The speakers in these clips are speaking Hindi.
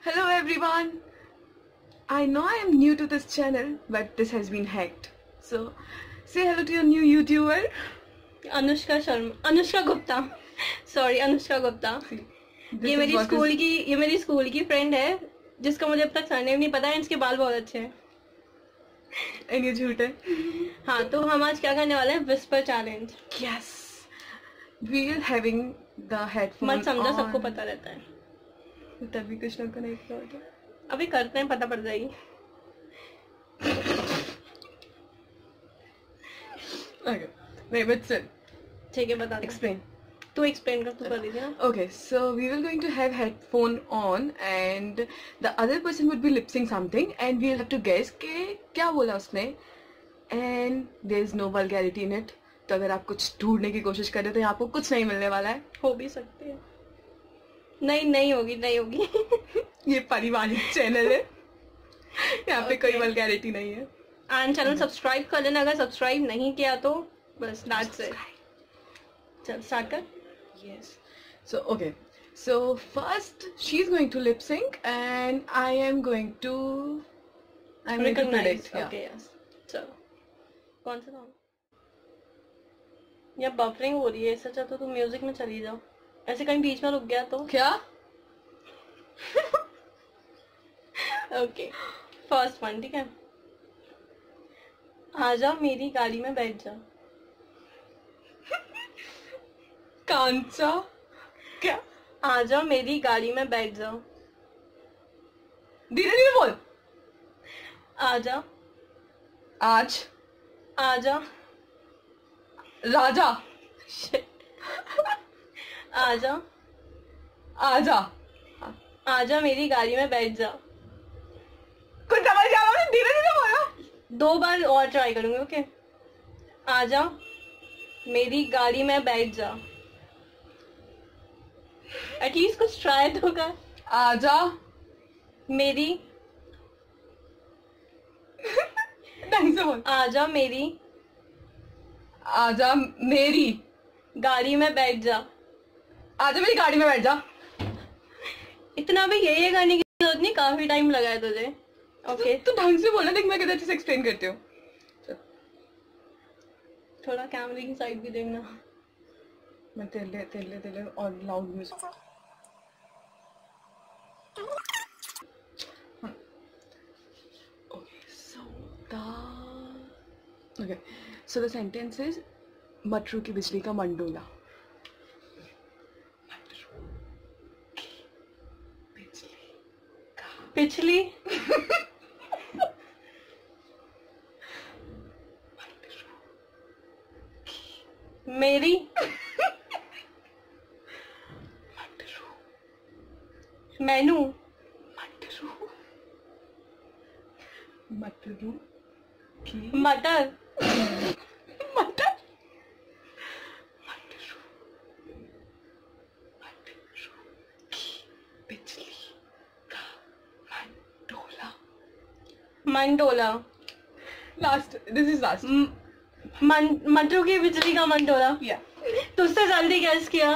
Hello everyone. I know I am new to this channel, but this has been hacked. So, say hello to your new YouTuber. Anushka Sharma, Anushka Gupta, sorry Anushka Gupta. ये मेरी स्कूल की फ्रेंड है जिसका मुझे अब तक सरनेम नहीं पता है। इसके बाल बहुत अच्छे हैं। And ये झूठ है। हाँ, तो हम आज क्या करने वाले हैं? Whisper challenge. Yes. We are having the headphone मत समझो, on. सबको पता रहता है। तभी कुछ लोग को नहीं पता होता। अभी करते हैं, पता पड़ जाएगी। Okay. नहीं, but still. ठीक है, बता। Explain. तू एक्सप्लेन कर, तू कर दीजिए ना। Okay, so we will going to have headphone on and the other person would be lip sync something and we'll have to guess के क्या बोला उसने and there is no vulgarity in it. तो अगर आप कुछ ढूंढने की कोशिश कर रहे हो तो यहाँ आपको कुछ नहीं मिलने वाला है। हो भी सकती है। नहीं होगी। ये पारिवारिक चैनल है, यहाँ पे कोई वल्गैरिटी नहीं है। एंड चैनल सब्सक्राइब कर लेना, अगर सब्सक्राइब नहीं किया तो बस दैट्स इट। चल स्टार्ट कर। Yes. So okay. So first she's going to lip sync and I'm going to predict. Yeah. Okay, yes. चलो, कौन सा सॉन्ग? या बफरिंग हो रही है, ऐसा चाहते तो म्यूजिक में चली जाओ। ऐसे कहीं बीच में रुक गया तो क्या? ओके, फर्स्ट वन, ठीक है। आजा मेरी गाड़ी में बैठ जा। कांचा? क्या? आजा मेरी गाड़ी में बैठ जा। धीरे धीरे बोल। आजा। आज। आजा। राजा। आजा। आजा। आजा मेरी गाड़ी में बैठ जा। कुछ समझ आ रहा है? धीरे धीरे बोलो। 2 बार और ट्राई करूंगी। ओके, आजा मेरी गाड़ी में बैठ जा। एटलीस्ट कुछ ट्राई तो कर। आजा मेरी ढंग से बोल। आजा मेरी आजा मेरी गाड़ी में बैठ जा। आजा मेरी गाड़ी में बैठ जा। इतना भी ये करने की जरूरत नहीं, काफी टाइम लगा है तुझे। ओके, तो ढंग से बोलना, देख मैं कितना अच्छे से एक्सप्लेन करती हूँ। थोड़ा कैमरे की साइड भी देखना। मैं तेले और loud music. So the sentence is Matru ki Bijlee ka Mandola. पिछली मेरी मेनू मटरू की मटर Matar Bijlee ka Mandola. Mandola. Last, this is last. Matru ki Bijlee ka Mandola. या तुझसे जल्दी गैस किया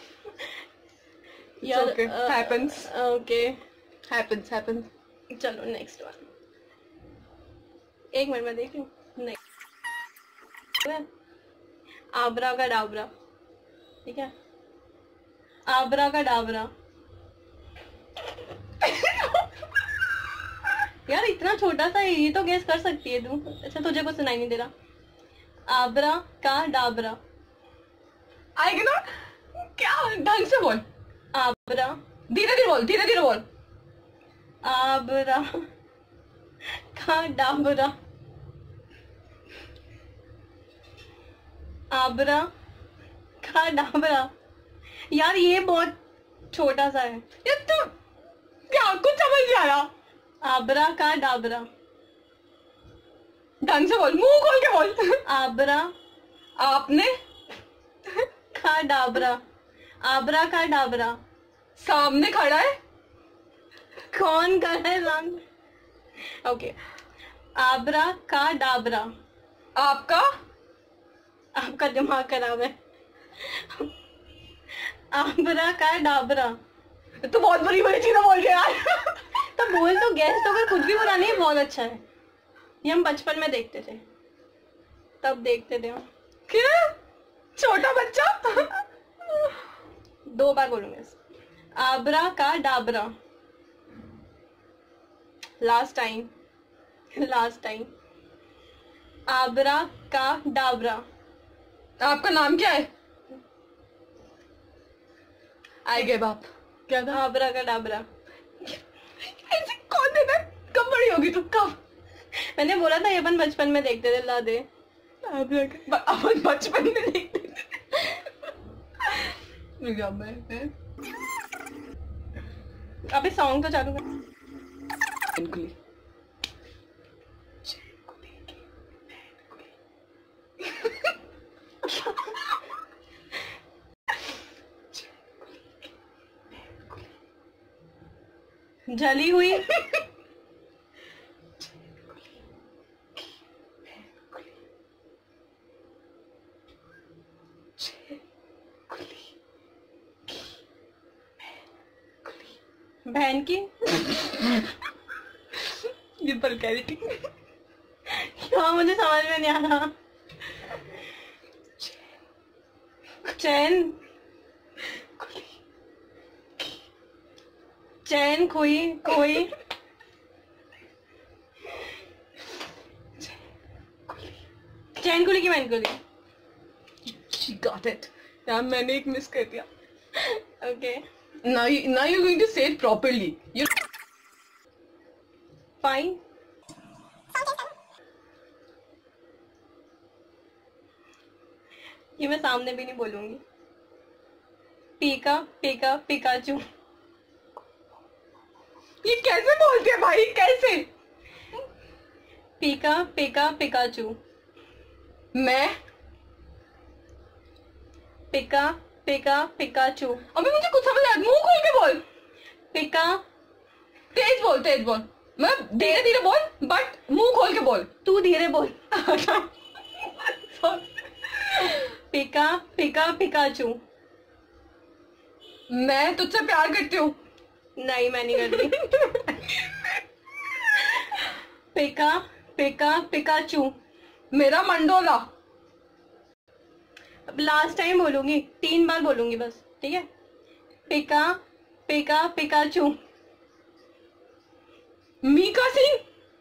यार। okay. Happens. Okay, happens. चलो नेक्स्ट वन। एक मिनट में देख लूं। आबरा का डाबरा, ठीक है। आबरा का डाबरा। यार इतना छोटा सा है, ये तो गेस कर सकती है तू। अच्छा, तुझे कुछ सुनाई नहीं दे रहा। आबरा का डाबरा। आएगा ना? क्या? ढंग से बोल। आबरा। धीरे बोल। आबरा का डाबरा। आबरा का डाबरा। यार ये बहुत छोटा सा है। यार तू क्या कुछ समझ नहीं आ रहा? आबरा का डाबरा। ढंग से बोल, मुंह खोल के बोल। आबरा आपने का डाबरा। आबरा का डाबरा। सामने खड़ा है। कौन खड़ा है सामने? ओके, आबरा का डाबरा। आपका दिमाग खराब है। आबरा का डाबरा। तो बहुत बुरी बुरी चीजें बोल रहे यार। तो बोल तो गैस तो कर, कुछ भी बुरा नहीं है, बहुत अच्छा है। ये हम बचपन में देखते थे, तब देखते थे हम। क्या छोटा बच्चा? 2 बार बोलूंगे। Abracadabra. Last time, last time. Abracadabra. आपका नाम क्या है? आई गए बाप। क्या था? आबरा का डाबरा। ऐसे कौन देता? कब बड़ी होगी तू? कब? मैंने बोला था ये अपन बचपन में देखते थे, ला दे। अपन बचपन में देखते थे। मैं अबे सॉन्ग तो चालू कर। जली हुई। बहन की। ये वल्गैरिटी। क्या मुझे समझ में नहीं आ रहा। चैन, चैन खोई, खोई। चैन खुली की मैन खुली। She got it. यार मैंने एक मिस कर दिया। Okay. Now you're going to say it properly. You Fine. ये मैं सामने भी नहीं बोलूंगी। पीका पीका पिकाचू। ये कैसे बोलते हैं भाई? कैसे? पीका पीका पिकाचू। मैं पिका पिका पिकाचू। अभी मुझे कुछ समझ आया। मुंह खोल के बोल। पिका। तेज बोल, तेज बोल। मैं धीरे धीरे बोल, बट मुंह खोल के बोल। तू धीरे बोल। Pika pika Pikachu. मैं तुझसे प्यार करती हूँ। नहीं, मैं नहीं कर रही। Pika pika Pikachu. मेरा मंडोला। अब लास्ट टाइम बोलूंगी, 3 बार बोलूंगी बस, ठीक है? Pika pika Pikachu. Mika Singh.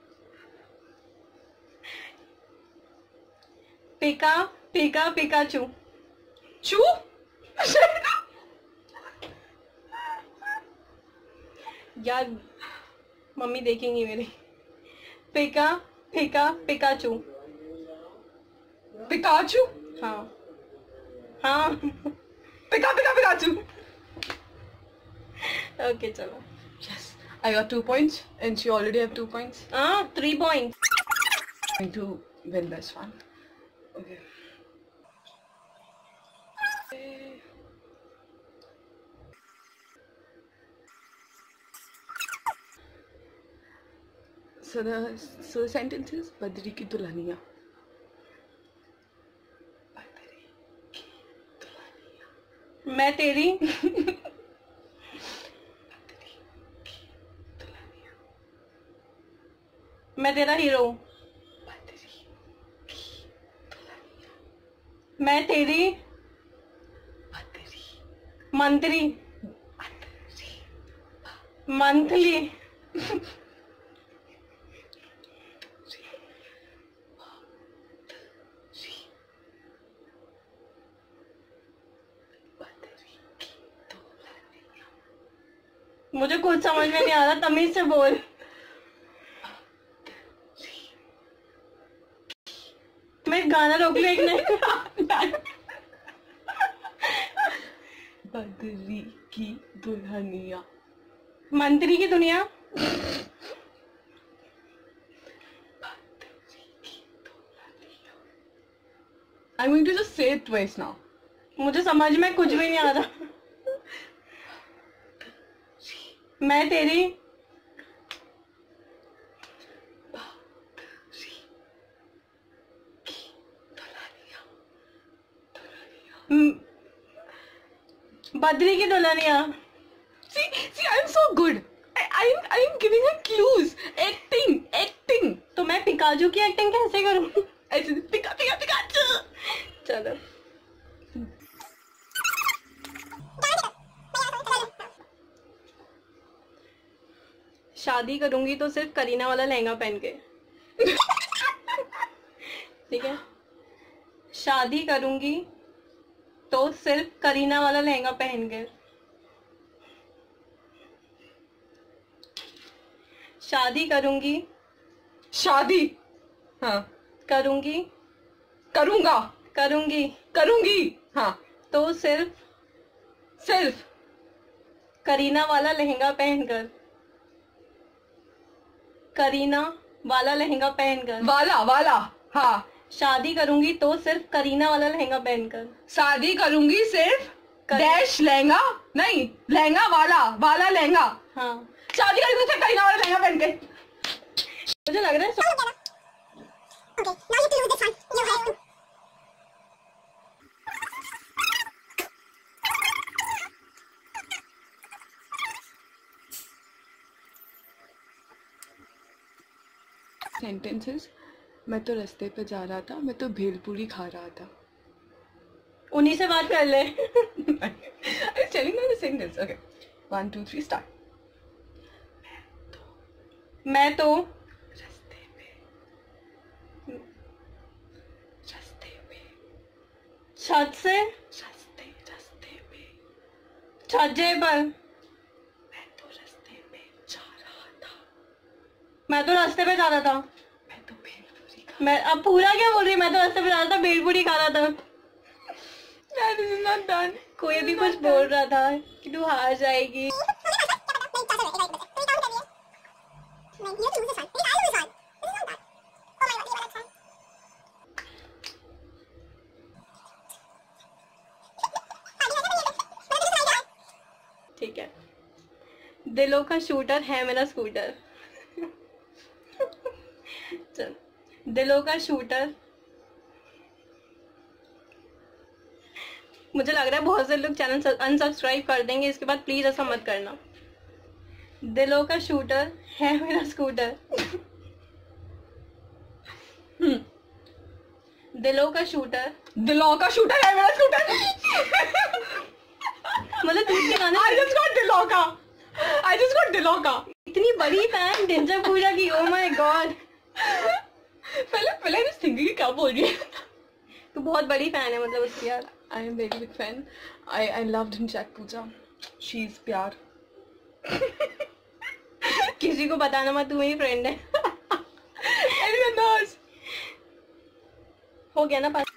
Pika pika Pikachu. चू। यार मम्मी देखेंगी मेरी। Pika pika Pikachu. पिकाचू। हाँ हाँ। Pika pika Pikachu. ओके चलो। Yes, I got 2 points and she already have 2 points. 3 points. Going to win this one. Okay. So the sentence is Badri ki Dulhania. मैं तेरी मैं तेरा हीरो। मैं तेरी मंत्री। मंथली। मुझे कुछ समझ में नहीं आ रहा, तमीज से बोल। मैं गाना रोक लूं एक नहीं। बद्री की दुल्हनिया। मंत्री की दुनिया। I'm going to just say it twice now. मुझे समझ में कुछ भी नहीं आ रहा। मैं तेरी Badri ki Dulhania. See, I'm so good. I'm giving her clues. Acting. तो मैं पिकाचू की एक्टिंग कैसे करूं? ऐसे पिकाचू. चलो. शादी करूंगी तो सिर्फ करीना वाला लहंगा पहन के. ठीक है. शादी करूंगी तो सिर्फ करीना वाला लहंगा पहन के. शादी करूंगी. शादी. हाँ. करूंगी. करूंगा. करूंगी. हाँ. तो सिर्फ करीना वाला लहंगा पहनकर. करीना वाला लहंगा पहनकर. वाला. हाँ. शादी करूंगी तो सिर्फ करीना वाला लहंगा पहनकर. शादी करूंगी सिर्फ डैश लहंगा. नहीं, लहंगा वाला लहंगा. हाँ. शादी करूंगी सिर्फ करीना वाला लहंगा पहन के. मुझे लग रहा है Okay, now you have to do this one. You have to. Sentences. मैं तो रास्ते पे जा रहा था, मैं तो भेलपूरी खा रहा था. उन्हीं से बात कर ले. I'm telling you the sentence. Okay. 1, 2, 3, start. मैं तो छत से रास्ते पे छज्जे पर. मैं तो रास्ते पे जा रहा था. मैं तो रास्ते पे जा रहा था. मैं तो भेलपूरी खा. मैं अब पूरा क्या बोल रही. मैं तो रास्ते पे जा रहा था, भेलपूरी खा रहा था. That is not done. कोई भी कुछ बोल रहा था कि तू हार जाएगी. ठीक है. दिलों का शूटर है मेरा स्कूटर. चल. दिलों का शूटर. मुझे लग रहा है बहुत से लोग चैनल अनसब्सक्राइब कर देंगे इसके बाद. प्लीज ऐसा मत करना. दिलों का शूटर है मेरा स्कूटर. दिलों का शूटर है मेरा स्कूटर. मतलब दूसरे गाने. I just got दिलों का. इतनी बड़ी फैन ढिंचक पूजा की. Oh my god. पहले I was thinking कि क्या बोल रही है. तू बहुत बड़ी फैन है मतलब उसकी यार. I am very big fan. I loved Dhinchak Puja. She's प्यार. किसी को बताना मत, तू मेरी फ्रेंड है. Everyone knows. हो गया ना पास.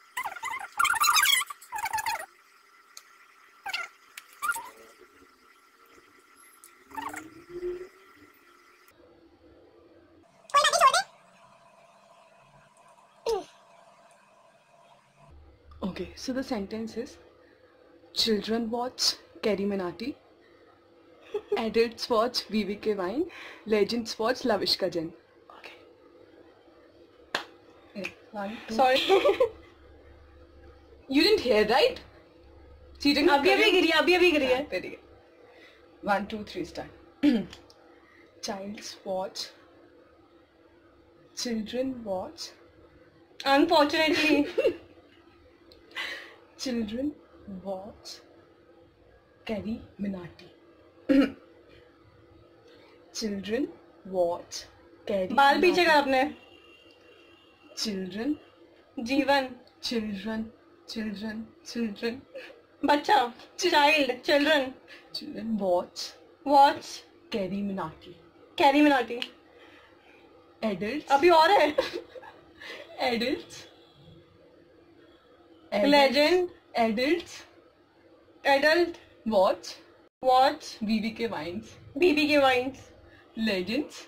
Okay, so the sentence is: children watch Carrie Minati, adults watch VVK Vine, legends watch Lavishka Jain. Okay. 1, 2. Sorry. You didn't hear, right? Cheating. अभी गिरी है. Very good. 1, 2, 3, start. Children watch. Unfortunately. Children watch Carrie Minati. Children watch Carrie. बाल पीछे कर अपने. Children. जीवन. Children. बच्चा. Child. Children watch Carrie Minati. Adults. अभी और है. Adults. Legend. Adult watch BBK Vines. Legends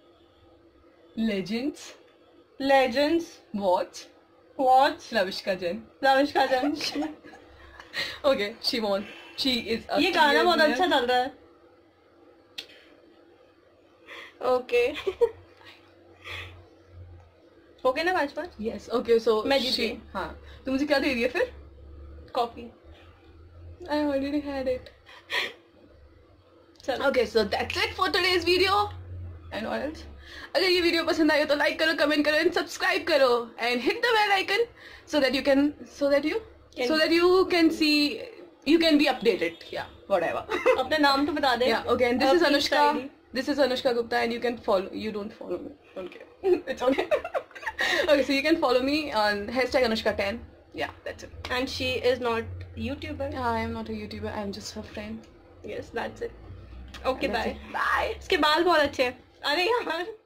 watch Lavishka Jain. Okay, she won. She is a ये गाना बहुत अच्छा चल रहा है. ओके. हो गया ना 5-5. Yes. Okay, so मैं जीत गई. हाँ. तो मुझे क्या दे रही है फिर? Coffee. I already had it. चलो Okay, so that's it for today's video. And what else? अगर ये वीडियो पसंद आए तो लाइक करो, कमेंट करो एंड सब्सक्राइब करो and hit the bell icon so that you can be updated. Yeah, whatever. अपना नाम तो बता दे. Yeah, okay. And this is Anushka. This is Anushka Gupta, and you can follow. You don't follow me. Don't care. It's okay. Okay, so you can follow me on #Anushka10. Yeah, that's it. And she is not YouTuber. Yeah, I am not a YouTuber. I am just her friend. Yes, that's it. Okay, bye. Bye. इसके बाल बहुत अच्छे हैं. अरे यार